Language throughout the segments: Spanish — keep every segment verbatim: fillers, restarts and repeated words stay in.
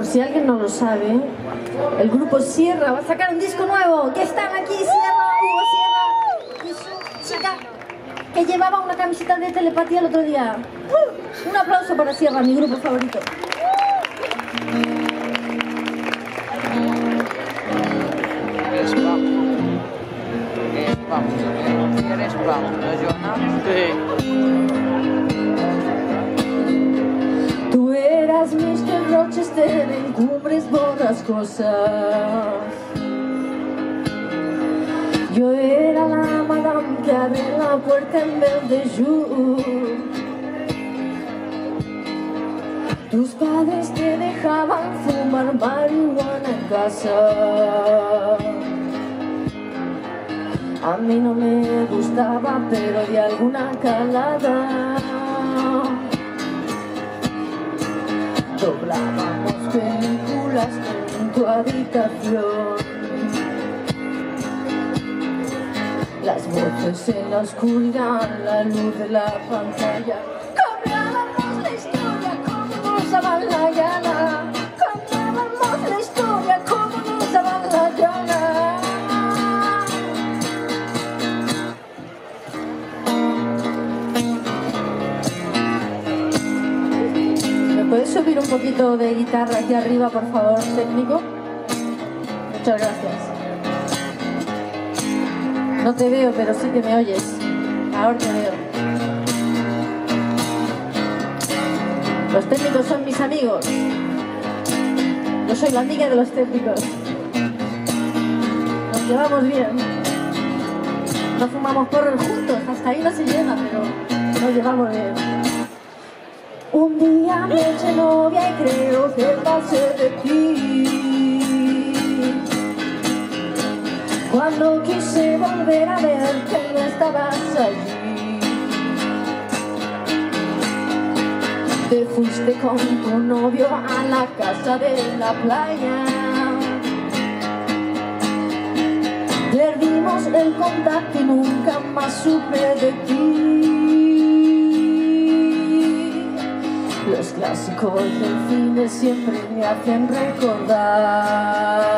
si alguien no lo sabe, el grupo Sierra va a sacar un disco nuevo. ¿Qué están aquí, Sierra? Hugo Sierra y su chica que llevaba una camiseta de Telepatía el otro día. Uh, un aplauso para Sierra, mi grupo favorito. Tú eras mister Rochester en Cumbres Borrascosas. Yo era la madame que abre la puerta en vez de you. Tus padres te dejaban fumar marihuana en casa. A mí no me gustaba, pero de alguna calada. Doblábamos películas en tu habitación. Las voces en la oscuridad, la luz de la pantalla. Cambiábamos la historia como nos daba la gana. Cambiábamos la historia como nos daba la gana. ¿Puedes subir un poquito de guitarra aquí arriba, por favor, técnico? Muchas gracias. No te veo, pero sí que me oyes. Ahora te veo. Los técnicos son mis amigos. Yo soy la amiga de los técnicos. Nos llevamos bien. No fumamos porros juntos, hasta ahí no se llega, pero nos llevamos bien. Un día me eché novia y creo que pasé de ti. Cuando quise volver a ver que no estabas allí, te fuiste con tu novio a la casa de la playa. Perdimos el contacto y nunca más supe de ti. Los clásicos del cine siempre me hacen recordar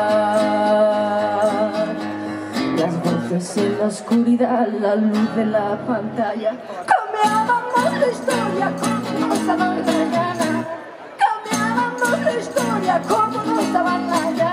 las voces en la oscuridad, la luz de la pantalla. Cambiábamos la historia como nos daban la gana. Cambiábamos la historia como nos daban la gana.